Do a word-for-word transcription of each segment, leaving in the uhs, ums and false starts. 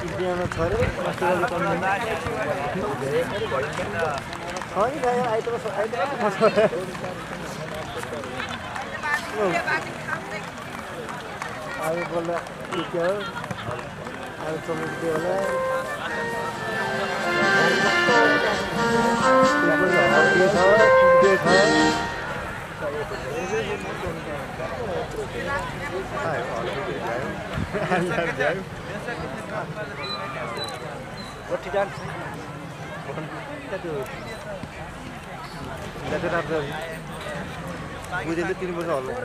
इन्डियामा छ रे अस्ट्रेलियाको टुर्नामेन्ट छ नि खायो आइतबार आइतबार छ आयो बोल्दा के हो आयो चमेली के होला के छ के छ आयो अलरेडी जायो अंदर जायो What you done? Itu. Tidak ada apa. Mungkin itu tiga belas orang.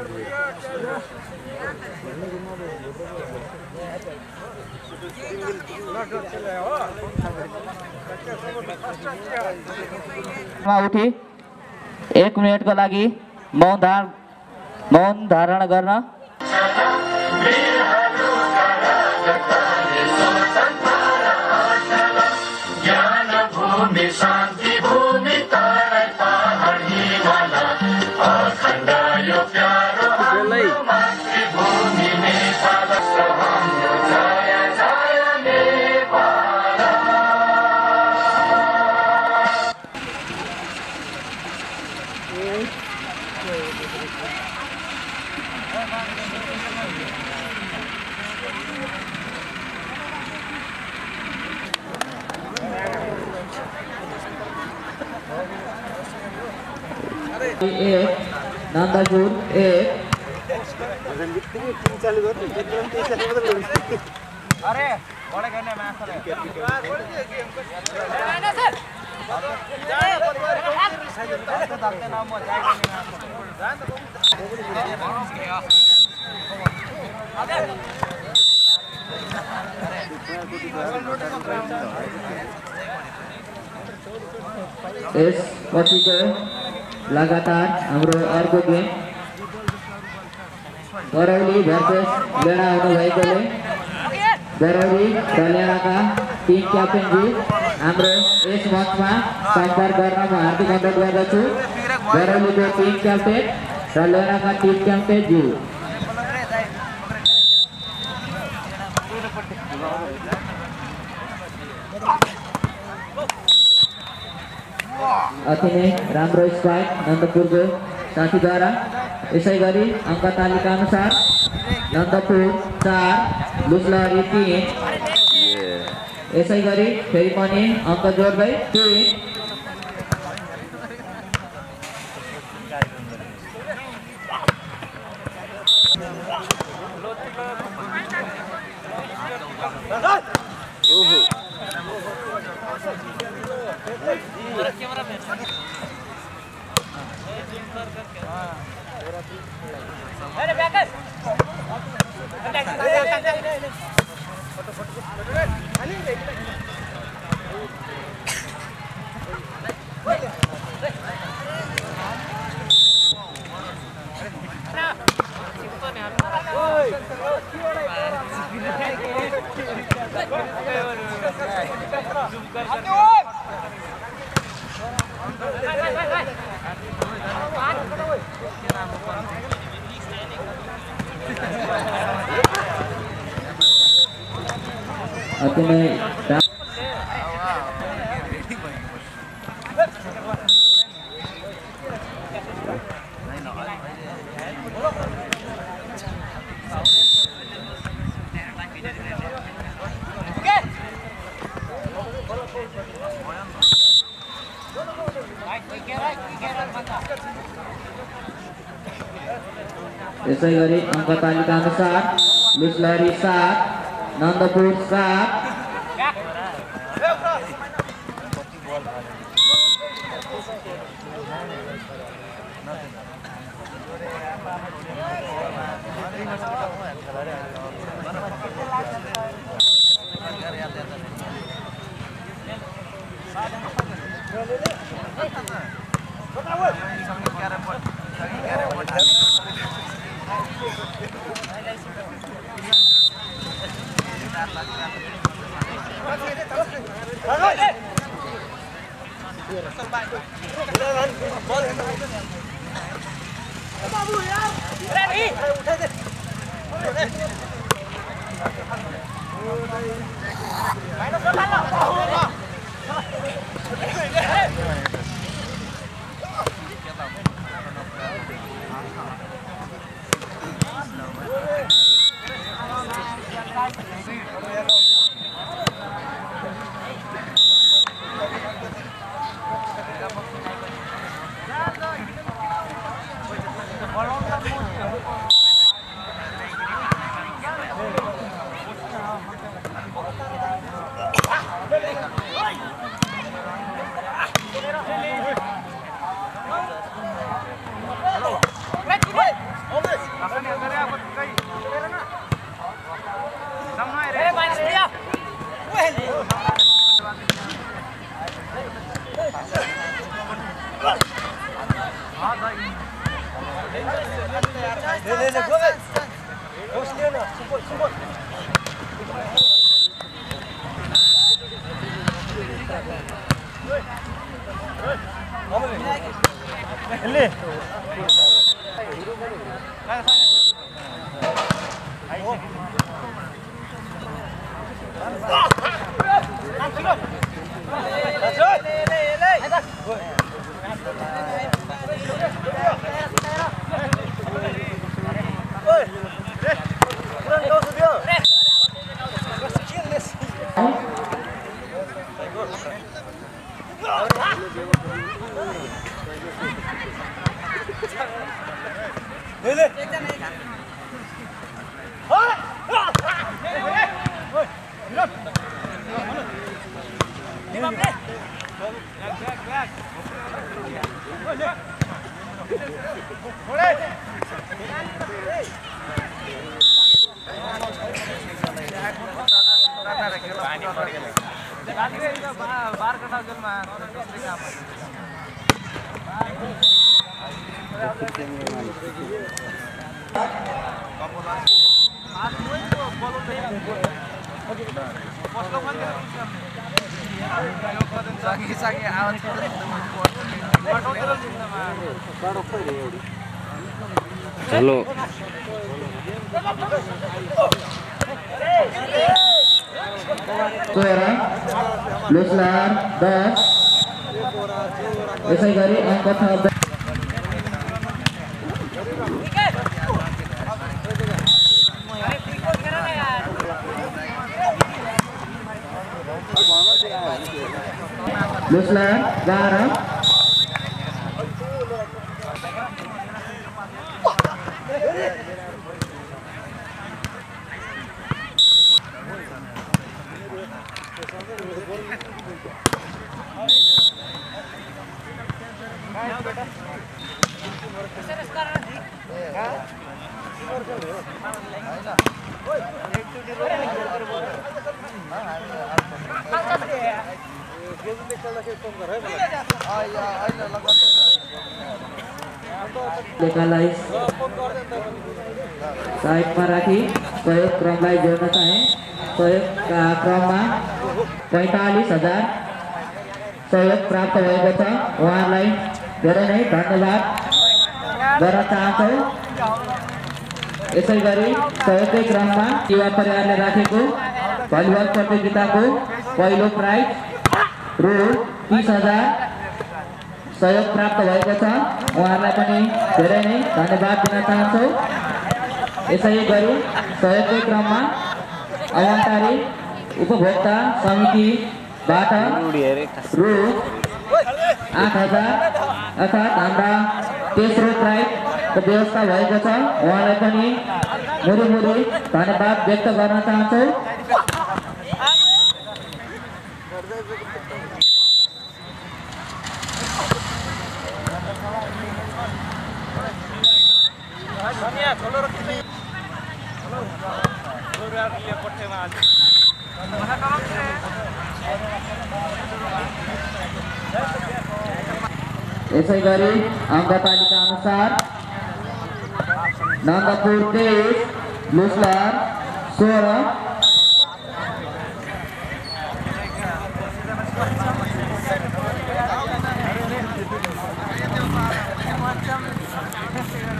मा उठी एक मिनटको लागि मौन धारण मौन धारण गर्न शान्ति भूमि तराई पहाड हिमाल अखण्ड यो प्यारो मातृभूमि नेपाल हाम्रो जय जय नेपाल एक नन्दपुर एक अरे बडे गर्ने माछाले यस पछिको लगातार हाम्रो अर्को गेम बरौली भर्सेस लेडा हुनुभएकोले बरौली र लेडाका टिम क्याप्टेनजी हाम्रो यस मञ्चमा सम्पर्क गर्न म हार्दिक अनुरोध गर्दछु बरौलीको टिम क्याप्टेन र लेडाका टिम क्याप्टेनजी अति नै राम्रो स्ट्राइक नन्दपुरको साथीद्वारा यसै गरी अङ्क तालिका अनुसार नन्दपुर चार लुसलहरी तीन यसै गरी फेरि पनि अङ्क जोड्दै तीन अति नै यसै गरी अङ्क तालिका अनुसार लुसलहरी सात नन्दपुर सात हेलो सोह्र लुसलार दस यसै गरी अङ्क थप्दै लुसलार बाह्र लेखालाई साइडमा राखी सहयोग क्रमलाई जोड्न चाहे सहयोगका क्रममा पैँतालिस हजार सहयोग प्राप्त भएको छ। उहाँलाई धेरै नै धन्यवाद गर्न चाहन्छौँ। यसै गरी सहयोगकै क्रममा युवा परिवारले राखेको भलिबल प्रतियोगिताको पहिलो प्राइज रु तीस हजार सहयोग प्राप्त भएको छ। उहाँहरूलाई पनि धेरै नै धन्यवाद दिन चाहन्छौँ। यसै गरी सहयोगकै क्रममा अवन्तरी उपभोक्ता समितिबाट रु आठ हजार अर्थात् हाम्रा तेस्रो प्राइजको व्यवस्था भएको छ। उहाँलाई पनि मुरी मुरी धन्यवाद व्यक्त गर्न चाहन्छौँ। यसै गरी अङ्क तालिका अनुसार नन्दपुर तेइस लुसलार सोह्र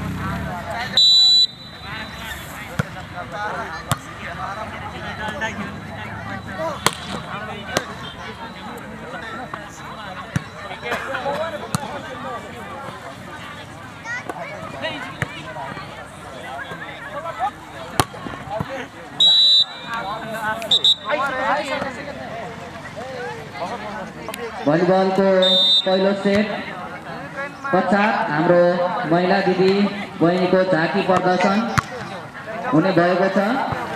Thank you. भलिबलको पहिलो सेट पश्चात हाम्रो महिला दिदी बहिनीको झाँकी प्रदर्शन हुने भएको छ।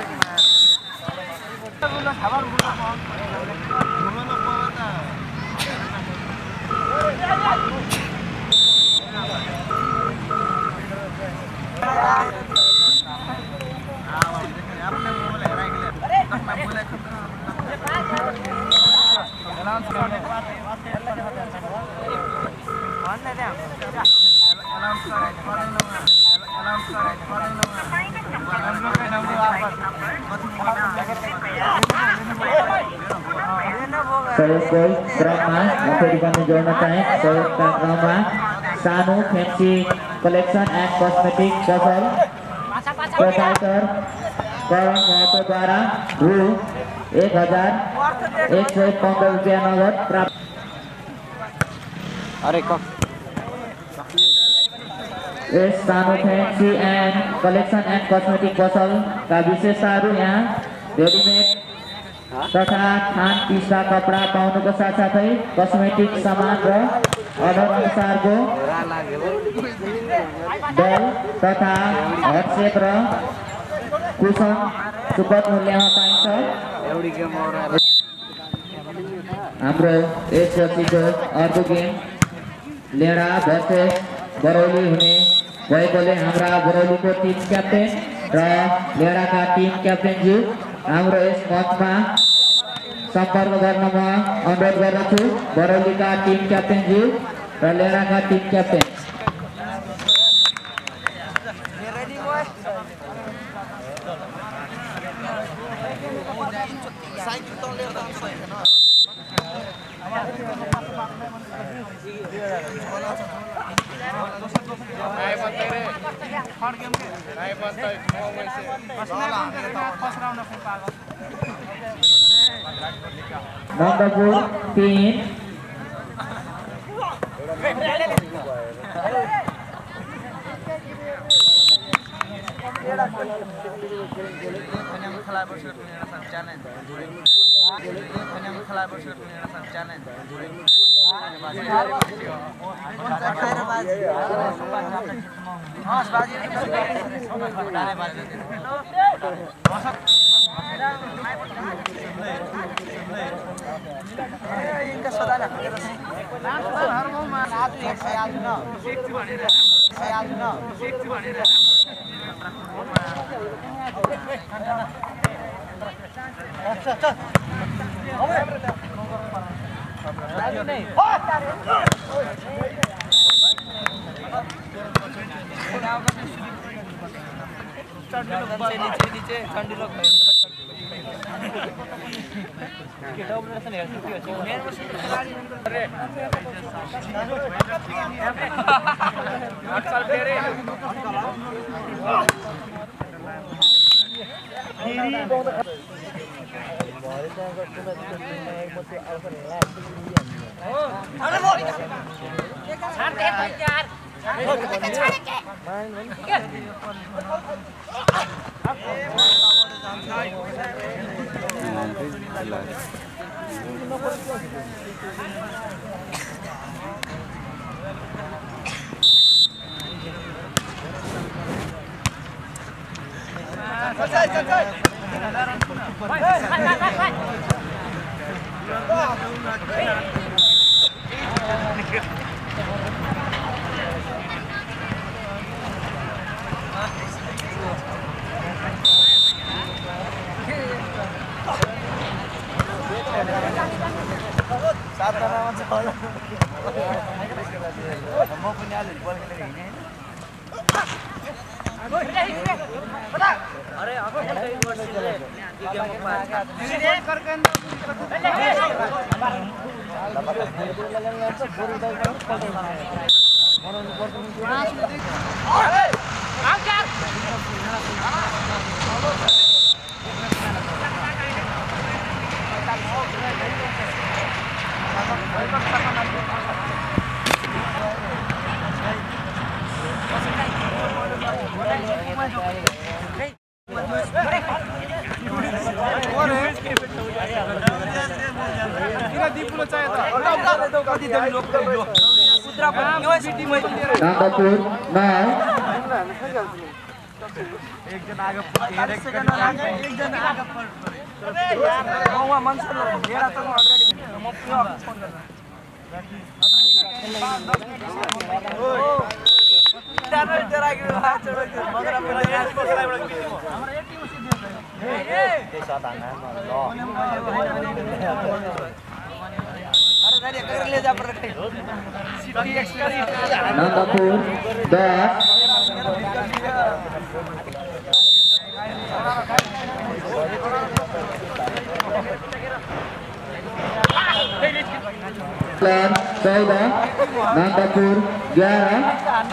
सहयोगको क्रममा फेरि पनि जोड्न चाहे सहयोगका क्रममा सानो फ्यान्सी कलेक्सन एन्ड कस्मेटिक पसल प्रोप्राइटर करण महतोद्वारा रु एक हजार एक सय पन्ध्र रुपियाँ नगद प्राप्त। यस सानो fancy and collection and cosmetic पसलका विशेषताहरू यहाँ रेडिमेड तथा थान पिस्ता कपडा पाउनुको साथसाथै कस्मेटिक सामान र अर्डर अनुसारको बेल तथा हटसेप र कुसन सुपथ मूल्यमा पाइन्छ। हाम्रो यसपछिको अर्को गेम लेडा भर्सेस बरौली हुने भएकोले हाम्रा बरौलीको टिम क्याप्टेन र लेडाका टिम क्याप्टेनज्यू हाम्रो यस मञ्चमा सम्पर्क गर्न म अनुरोध गर्दछु। बरौलीका टिम क्याप्टेनज्यू र लेडाका टिम क्याप्टेन। नन्दपुर तीन Nandapur now एकजना आगे एकजना आगे एकजना आगे म मान्छे हेरा त अलरेडी म पुरा फोन गर्छु दाना तेरा के हात चढ्यो मगर मलाई याद पकडाबाट हाम्रो एक टिम ए ए त्यही साथ आना ल अरे गाडी कर ले जा पर रखे सिटी एक्सकरी Nandapur dot Plan चौदह Nandapur ग्यारह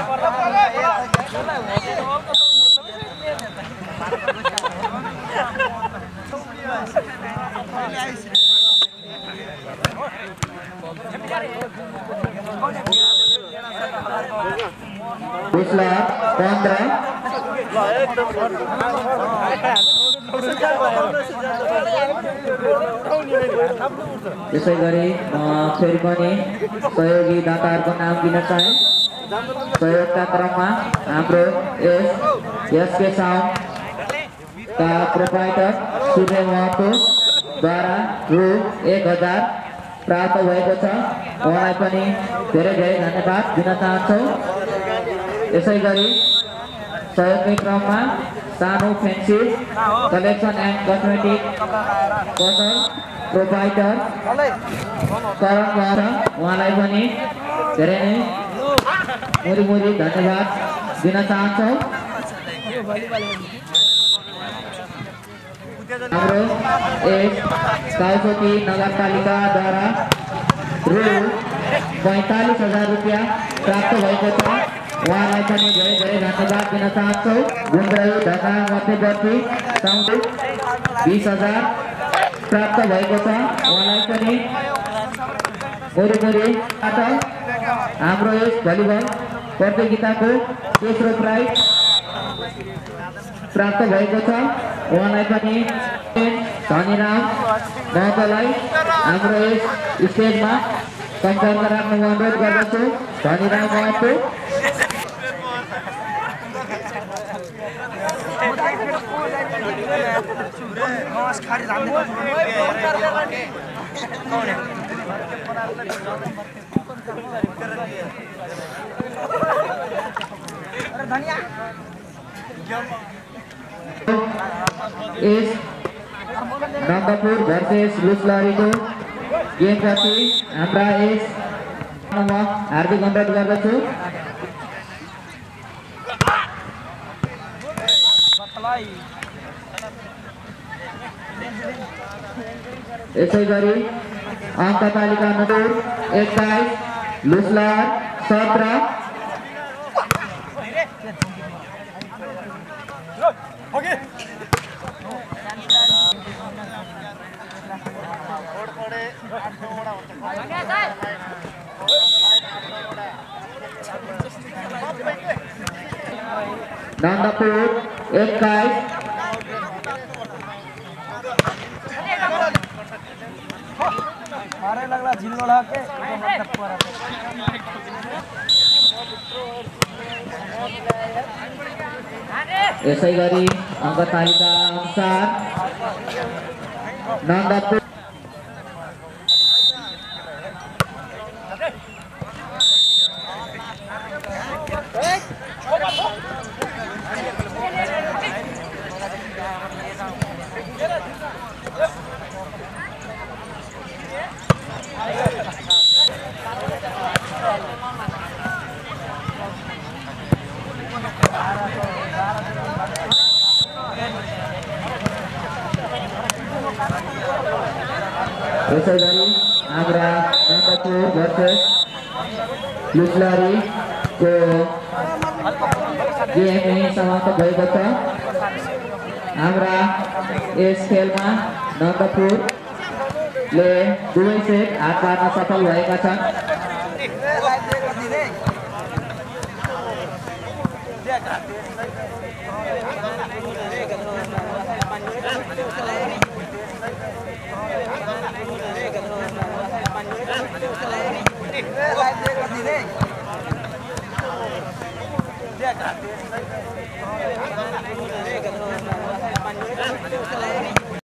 Pusla पंद्रह त्यसै गरी फेरि पनि सहयोगी दाताहरूको नाम दिन चाहे सहयोगका क्रममा हाम्रो एस एसके साउन्डका प्रोप्राइटर सूर्य महतोद्वारा रु एक हजार प्राप्त भएको छ। उहाँलाई पनि धेरै धेरै धन्यवाद दिन चाहन्छौँ। यसै गरी सहयोगकै क्रममा सानो fancy collection and cosmetic cutter proprietor Karan गएर उहाँलाई पनि धेरै नै मुरी मुरी धन्यवाद दिन चाहन्छौँ। हाम्रो एक काउचोकी नगरपालिकाद्वारा रु पैँतालिस हजार रुपियाँ प्राप्त भएको छ। उहाँलाई पनि धेरै धेरै धन्यवाद दिन चाहन्छौँ। गुन्द्रायु ढाका मध्यवर्ती साउन्ड बिस हजार प्राप्त भएको छ। उहाँलाई पनि मुरी मुरीबाट हाम्रो यस भलिबल प्रतियोगिताको तेस्रो प्राइज प्राप्त भएको छ। उहाँलाई पनि धनीराम महतोलाई हाम्रो यस स्टेजमा सम्पर्क राख्न अनुरोध गर्दछु। धनीराम महतो इस नन्दपुर भर्सेस लुसलरीको गेमप्रति हाम्रा यस हार्दिक अनुरोध गर्दछु। यसै गरी अङ्क तालिका नम्बर एक्काइस लुसलर सत्र नन्दपुर एक्काइस अरे लगला झिल्लोडा के यसै गरी अङ्क तालिका अनुसार नन्दपुर यसै गरी हाम्रा नन्दपुर भर्सेस लुसलरीको गेम यही समाप्त भएको छ। हाम्रा यस खेलमा नन्दपुरले दुवै सेट हात पार्न सफल भएका छन्। क्या